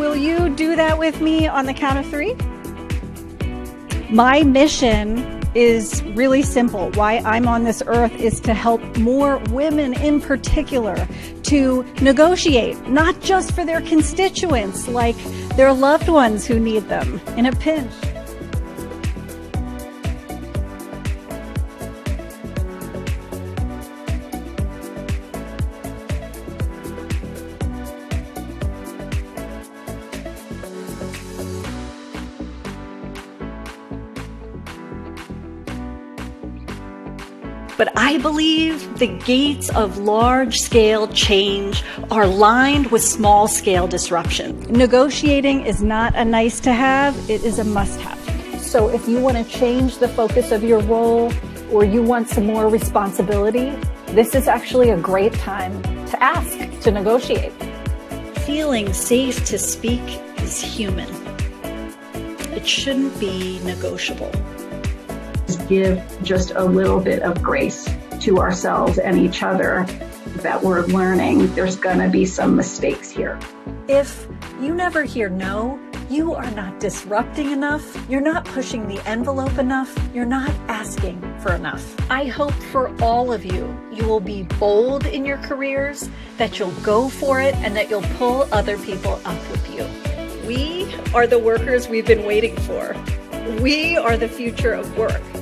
will you do that with me on the count of 3? My mission is really simple. Why I'm on this earth is to help more women in particular to negotiate, not just for their constituents, like their loved ones who need them in a pinch. But I believe the gates of large-scale change are lined with small-scale disruption. Negotiating is not a nice-to-have, it is a must-have. So if you want to change the focus of your role or you want some more responsibility, this is actually a great time to ask to negotiate. Feeling safe to speak is human. It shouldn't be negotiable. Give just a little bit of grace to ourselves and each other that we're learning. There's going to be some mistakes here. If you never hear no, you are not disrupting enough, you're not pushing the envelope enough, you're not asking for enough. I hope for all of you, you will be bold in your careers, that you'll go for it, and that you'll pull other people up with you. We are the workers we've been waiting for. We are the future of work.